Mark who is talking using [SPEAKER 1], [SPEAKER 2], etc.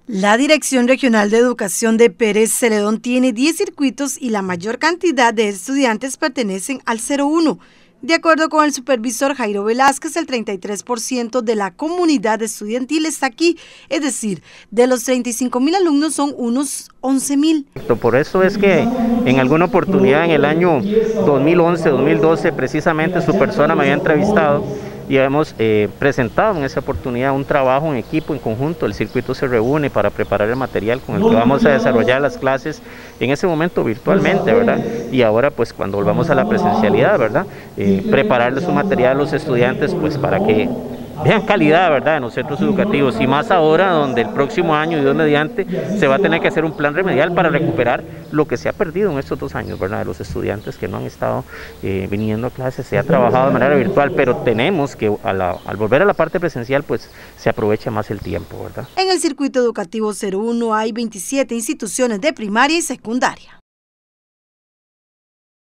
[SPEAKER 1] La Dirección Regional de Educación de Pérez Celedón tiene 10 circuitos y la mayor cantidad de estudiantes pertenecen al 01. De acuerdo con el supervisor Jairo Velázquez, el 33% de la comunidad estudiantil está aquí, es decir, de los 35.000 alumnos son unos 11.000.
[SPEAKER 2] Por eso es que en alguna oportunidad en el año 2011, 2012, precisamente su persona me había entrevistado y hemos presentado en esa oportunidad un trabajo en equipo, en conjunto. El circuito se reúne para preparar el material con el que vamos a desarrollar las clases en ese momento virtualmente, ¿verdad? Y ahora pues cuando volvamos a la presencialidad, ¿verdad? Prepararles su material a los estudiantes pues para que vean calidad, ¿verdad?, en los centros educativos, y más ahora donde el próximo año, Dios mediante, se va a tener que hacer un plan remedial para recuperar lo que se ha perdido en estos 2 años, ¿verdad?, de los estudiantes que no han estado viniendo a clases. Se ha trabajado de manera virtual, pero tenemos que al volver a la parte presencial pues se aprovecha más el tiempo, ¿verdad?
[SPEAKER 1] En el circuito educativo 01 hay 27 instituciones de primaria y secundaria.